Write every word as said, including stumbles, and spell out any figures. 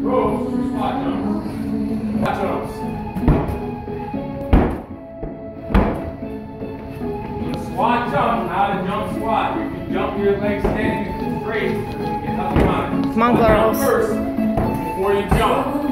Rows, two squat jumps. Squat jumps. Squat jump, not a jump squat. You can jump your legs standing straight. Get up on it. Come on, girls. First, before you jump.